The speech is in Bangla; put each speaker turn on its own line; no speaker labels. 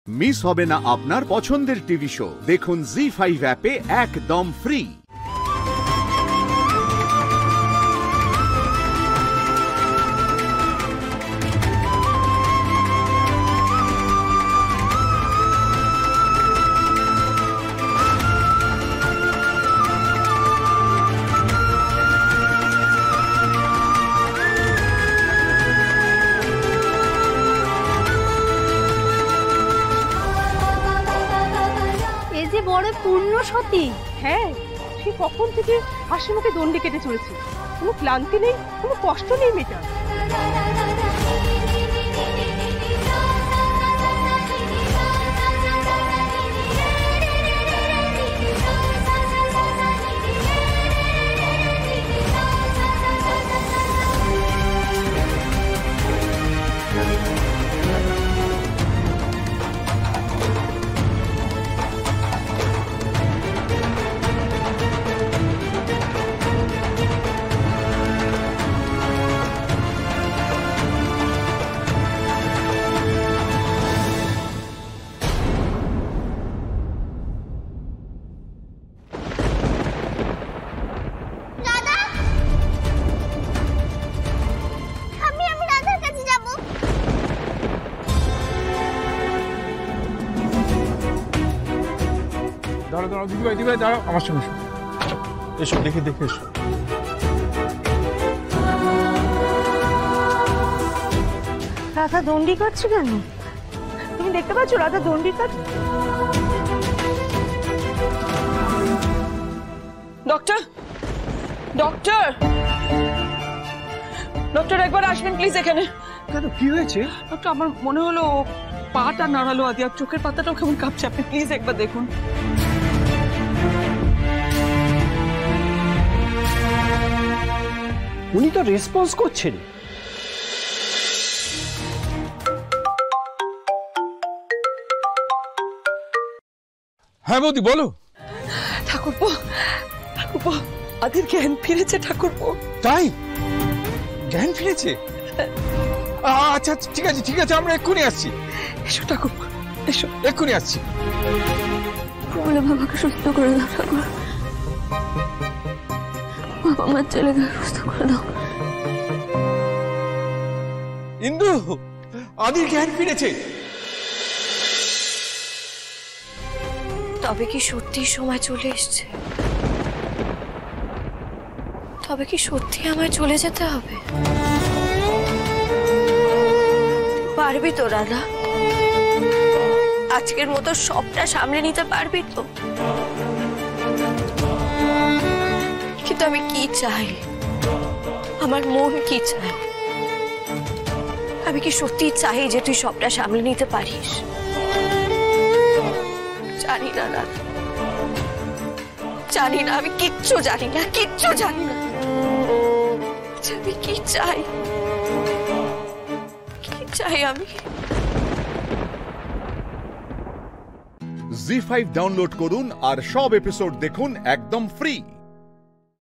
মিস হবে না আপনার পছন্দের টিভি শো। দেখুন জি5 অ্যাপে একদম ফ্রি।
বড় পূর্ণ সতী।
হ্যাঁ, সে কখন থেকে হাসি মুখে দণ্ডি কেটে চলেছে, কোনো ক্লান্তি নেই, কোনো কষ্ট নেই মেয়েটার।
দাঁড়াও, আমার সঙ্গে এসো, দেখে এসো।
রাধা দণ্ডি কাটছে কেন? তুমি দেখতে পাচ্ছ রাধা দণ্ডি কাট? ডক্টর, ডক্টর, ডক্টর একবার আসবেন প্লিজ এখানে।
কেন, কি হয়েছে?
ডক্টর, আমার মনে হলো পাটা নাড়ালো আদি, আর চোখের পাতাটাও কেমন কাঁপছে, আপনি প্লিজ একবার দেখুন।
উনি তো রেসপন্স করছেন। হ্যাঁ বৌদি বলো।
ঠাকুরপো, ঠাকুরপো, আদির জ্ঞান ফিরেছে ঠাকুরপো।
তাই? জ্ঞান ফিরেছে? আচ্ছা ঠিক আছে, ঠিক আছে, আমরা এক্ষুনি আসছি।
এসো ঠাকুরপো, এসো,
এক্ষুনি আসছি।
বলে বাবাকে সুস্থ করে দাও ঠাকুর, বাবা আমার ছেলেকে সুস্থ করে দাও।
ইন্দু, আদির জ্ঞান ফিরেছে।
তবে কি সত্যি সময় চলে এসছে? তবে কি সত্যি আমায় চলে যেতে হবে? পারবি তো রাধা? আজকের মতো সবটা সামলে নিতে পারবি তো? কিন্তু আমি কি চাই, আমার মন কি চায়, আমি কি সত্যি চাই যে তুই সবটা সামলে নিতে পারিস? জানি না রাধা, জানি না, আমি কিচ্ছু জানি না, কিচ্ছু জানি না। আমি কি চাই, কি চাই আমি?
জি5 ডাউনলোড করুন আর সব এপিসোড দেখুন একদম ফ্রি।